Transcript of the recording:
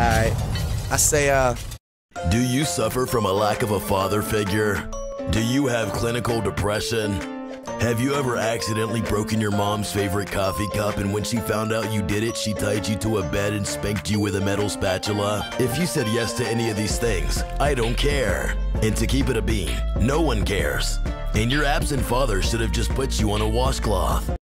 Alright. I say, Do you suffer from a lack of a father figure? Do you have clinical depression? Have you ever accidentally broken your mom's favorite coffee cup, and when she found out you did it, she tied you to a bed and spanked you with a metal spatula? If you said yes to any of these things, I don't care. And to keep it a bean, no one cares. And your absent father should have just put you on a washcloth.